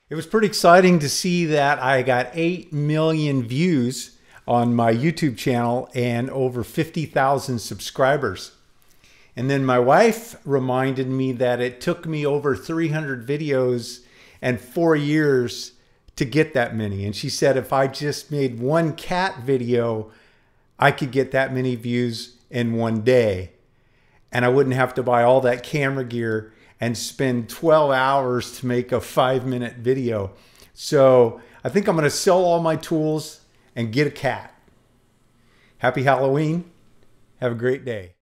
It was pretty exciting to see that I got 8 million views on my YouTube channel and over 50,000 subscribers. And then my wife reminded me that it took me over 300 videos and 4 years to get that many. And she said if I just made one cat video, I could get that many views in one day. And I wouldn't have to buy all that camera gear and spend 12 hours to make a 5-minute video. So I think I'm gonna sell all my tools and get a cat. Happy Halloween. Have a great day.